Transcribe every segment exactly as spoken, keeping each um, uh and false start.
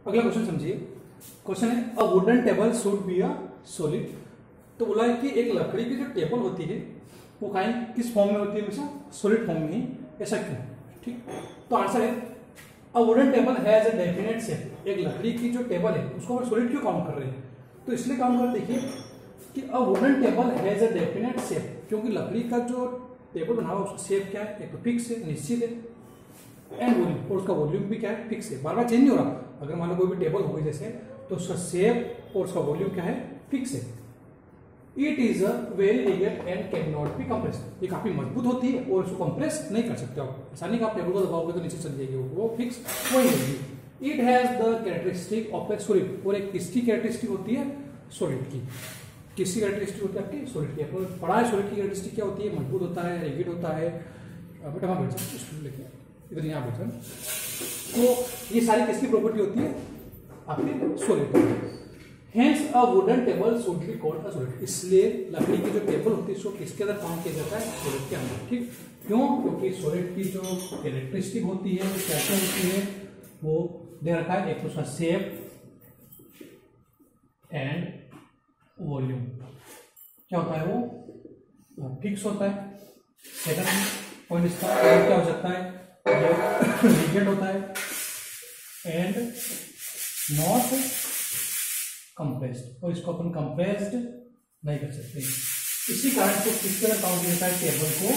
अगला क्वेश्चन समझिए। क्वेश्चन है a wooden table should be a solid. तो बोला है कि एक लकड़ी की जो टेबल होती है वो काइंड किस फॉर्म में होती है, हमेशा सॉलिड फॉर्म में ही। ऐसा क्यों? ठीक, तो आंसर है a wooden table has a definite shape. एक लकड़ी की जो टेबल है उसको हम सॉलिड क्यों काउंट कर रहे हैं? तो इसलिए काउंट कर देखिए कि a wooden table has a definite shape, क्योंकि लकड़ी का जो टेबल बना हुआ उसका शेप क्या है? एक तो फिक्स है, निश्चित है, एंड वॉल्यूम, और उसका वॉल्यूम भी क्या है? फिक्स है, बार बार चेंज नहीं हो रहा। अगर मान लो कोई भी टेबल हो गई जैसे, तो उसका शेप और उसका वॉल्यूम क्या है? फिक्स है। It is a very rigid and can not be compressed. ये काफी मजबूत होती है और उसको कंप्रेस नहीं कर सकते आप। ऐसा नहीं कि आप टेबल को दबाओगे तो नीचे चली जाएगी, वो फिक्स वही होगी। It has the characteristic of a solid. और एक किसकी कैरेक्टरिस्टिक होती है? सॉलिड की। किसकी कैरेक्टरिस्टिक होती है? आपकी सॉलिड की। आपको पढ़ा है सॉलिड की कैरेक्टरिस्टिक क्या होती है? मजबूत होता है, रिजिड होता है। बेटा वहां बैठ जाओ, स्टूल लेके इधर यहाँ बैठ जाओ। तो ये सारी किसकी प्रॉपर्टी होती है? आपके solid. Hence a wooden table should be called a solid। इसलिए लकड़ी की जो टेबल होती है उसको किसके अंदर काउंट किया जाता है? सॉलिड के अंदर। ठीक, क्यों? क्योंकि सॉलिड की जो कैरेक्टरिस्टिक होती है वो क्या क्या होती है? वो दे रखा है, एक तो उसका शेप एंड वॉल्यूम। क्या होता है वो? फिक्स होता है। सेकंड पॉइंट इसका क्या हो सकता है? रिजिड होता है एंड नॉट कंप्रेस्ड, और इसको अपन कंप्रेस्ड नहीं कर सकते। इसी कारण से किस तरह काउंट किया जाता है? टेबल को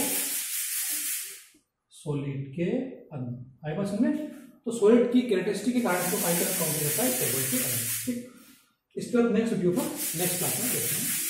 सॉलिड के अंदर। आई बात समझ में? तो सॉलिड की कैरेक्टरिस्टिक के कारण से काउंट किया जाता है टेबल के अंदर। ठीक, इस पर नेक्स्ट वीडियो पर नेक्स्ट क्लास में देखते हैं।